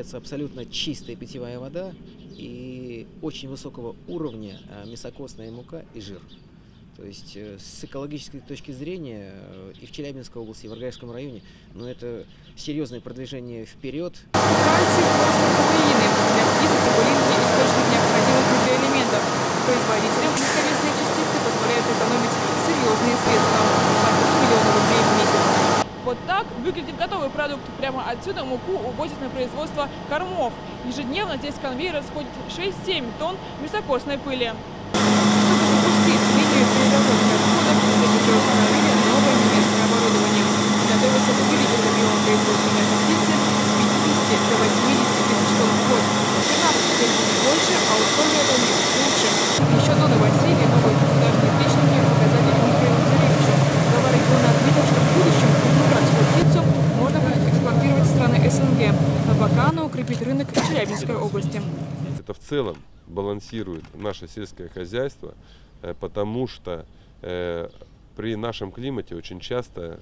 производится абсолютно чистая питьевая вода и очень высокого уровня мясокосная мука и жир. То есть с экологической точки зрения и в Челябинской области, и в Аргальском районе, это серьезное продвижение вперед. Кальций, фосфор, протеины для птиц, цибулинки – источник необходимых микроэлементов. Производителям легковесные частицы позволяют экономить серьезные средства – по 3 миллиона рублей в месяц. Вот так выглядит готовый продукт. Прямо отсюда муку увозят на производство кормов. Ежедневно здесь с конвейера сходит 6-7 тонн мясокосной пыли. Чтобы запустить линию переработки отходов, здесь уже установили новое немецкое оборудование. Готовится увеличить объем производства мясоптицы с 50 до 80 тысяч тонн в год. Цена теперь будет больше, а условия для них лучше. Еще до новостей новые государственные птичники показали Михаилу Царевичу. Глава региона отметил, что в будущем уральскую птицу можно будет экспортировать в страны СНГ, но пока она укрепит рынок Челябинской области. Это в целом балансирует наше сельское хозяйство, потому что при нашем климате очень часто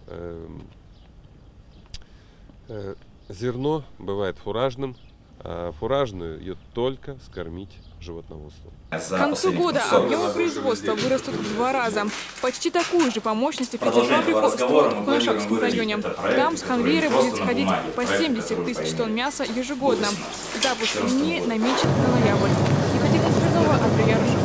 зерно бывает фуражным, а фуражную ее только скормить животноводством. К концу года объемы производства вырастут в 2 раза. Почти такую же по мощности птицефабрику строят в Коношапском районе. Там с конвейера будет сходить по 70 тысяч тонн мяса ежегодно. Запуск линии намечен на ноябрь. Екатерина Смирнова, Андрей Ярушев.